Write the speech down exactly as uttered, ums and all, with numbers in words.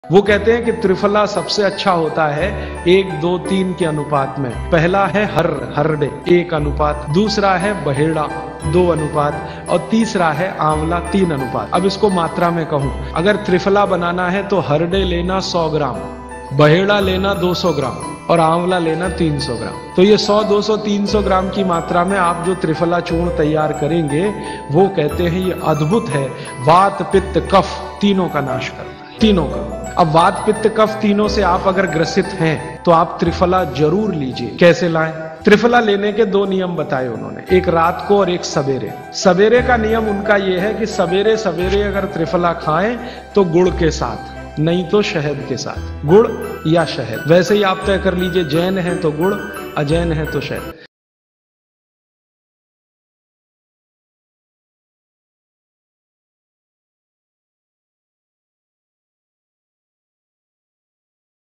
वो कहते हैं कि त्रिफला सबसे अच्छा होता है एक दो तीन के अनुपात में। पहला है हर हरडे एक अनुपात, दूसरा है बहेड़ा दो अनुपात और तीसरा है आंवला तीन अनुपात। अब इसको मात्रा में कहूं, अगर त्रिफला बनाना है तो हरडे लेना सौ ग्राम, बहेड़ा लेना दो सौ ग्राम और आंवला लेना तीन सौ ग्राम। तो ये सौ, दो सौ, तीन सौ ग्राम की मात्रा में आप जो त्रिफला चूर्ण तैयार करेंगे वो कहते हैं ये अद्भुत है, वात पित्त कफ तीनों का नाश करता है, तीनों का। अब वात पित्त कफ तीनों से आप अगर ग्रसित हैं तो आप त्रिफला जरूर लीजिए। कैसे लाएं? त्रिफला लेने के दो नियम बताए उन्होंने, एक रात को और एक सवेरे। सवेरे का नियम उनका यह है कि सवेरे सवेरे अगर त्रिफला खाएं तो गुड़ के साथ, नहीं तो शहद के साथ, गुड़ या शहद। वैसे ही आप तय कर लीजिए, जैन है तो गुड़, अजैन है तो शहद।